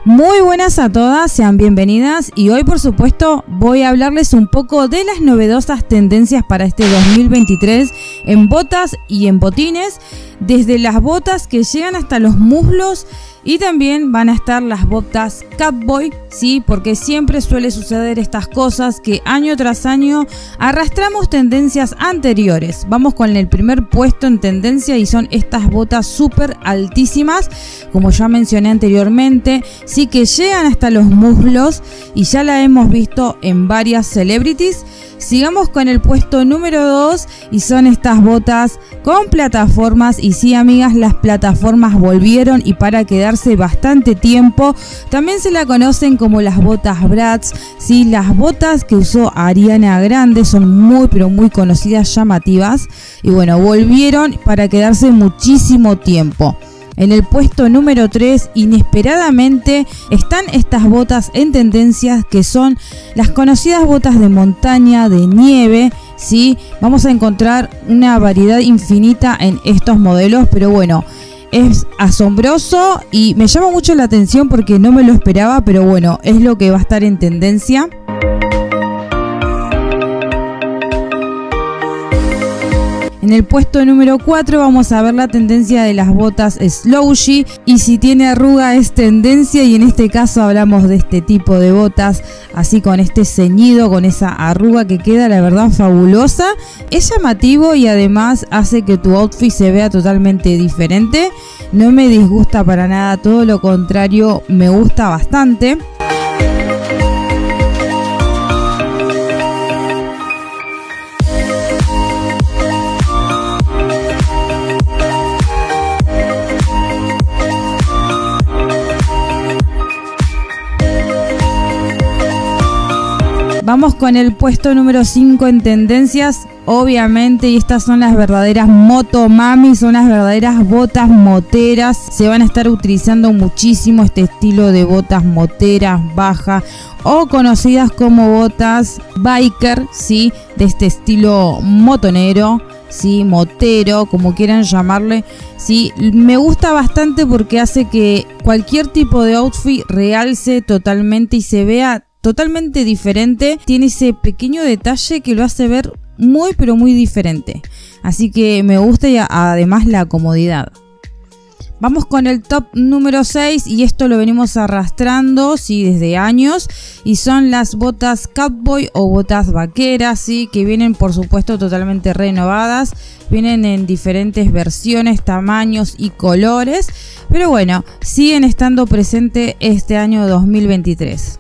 Muy buenas a todas, sean bienvenidas y hoy por supuesto voy a hablarles un poco de las novedosas tendencias para este 2023 en botas y en botines, desde las botas que llegan hasta los muslos y también van a estar las botas Catboy, sí, porque siempre suele suceder estas cosas que año tras año arrastramos tendencias anteriores. Vamos con el primer puesto en tendencia y son estas botas súper altísimas, como ya mencioné anteriormente, sí, que llegan hasta los muslos y ya la hemos visto en varias celebrities. Sigamos con el puesto número 2 y son estas botas con plataformas y sí, amigas, las plataformas volvieron y para quedarse bastante tiempo. También se la conocen como las botas Bratz, sí, las botas que usó Ariana Grande son muy pero muy conocidas, llamativas y bueno, volvieron para quedarse muchísimo tiempo. En el puesto número 3, inesperadamente, están estas botas en tendencias que son las conocidas botas de montaña, de nieve, ¿sí? Vamos a encontrar una variedad infinita en estos modelos, pero bueno, es asombroso y me llama mucho la atención porque no me lo esperaba, pero bueno, es lo que va a estar en tendencia. En el puesto número 4 vamos a ver la tendencia de las botas Slouchy y si tiene arruga es tendencia y en este caso hablamos de este tipo de botas así con este ceñido, con esa arruga que queda la verdad fabulosa. Es llamativo y además hace que tu outfit se vea totalmente diferente. No me disgusta para nada, todo lo contrario, me gusta bastante. Vamos con el puesto número 5 en tendencias, obviamente, y estas son las verdaderas motomami, son las verdaderas botas moteras. Se van a estar utilizando muchísimo este estilo de botas moteras, bajas o conocidas como botas biker, ¿sí? De este estilo motonero, ¿sí? Motero, como quieran llamarle, ¿sí? Me gusta bastante porque hace que cualquier tipo de outfit realce totalmente y se vea totalmente diferente. Tiene ese pequeño detalle que lo hace ver muy pero muy diferente. Así que me gusta y además la comodidad. Vamos con el top número 6 y esto lo venimos arrastrando, sí, desde años. Y son las botas Catboy o botas vaqueras, sí, que vienen por supuesto totalmente renovadas. Vienen en diferentes versiones, tamaños y colores. Pero bueno, siguen estando presentes este año 2023.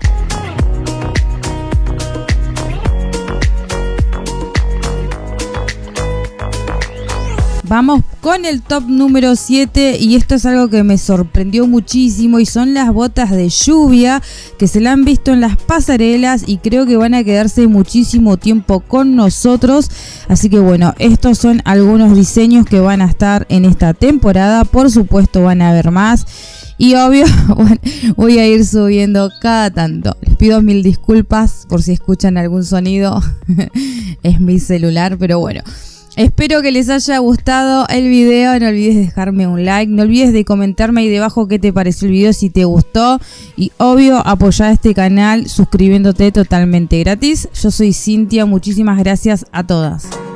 Vamos con el top número 7 y esto es algo que me sorprendió muchísimo y son las botas de lluvia que se la han visto en las pasarelas y creo que van a quedarse muchísimo tiempo con nosotros. Así que bueno, estos son algunos diseños que van a estar en esta temporada, por supuesto van a haber más. Y obvio, bueno, voy a ir subiendo cada tanto. Les pido mil disculpas por si escuchan algún sonido, es mi celular, pero bueno. Espero que les haya gustado el video, no olvides dejarme un like, no olvides de comentarme ahí debajo qué te pareció el video, si te gustó y obvio apoyar este canal suscribiéndote totalmente gratis. Yo soy Cintia, muchísimas gracias a todas.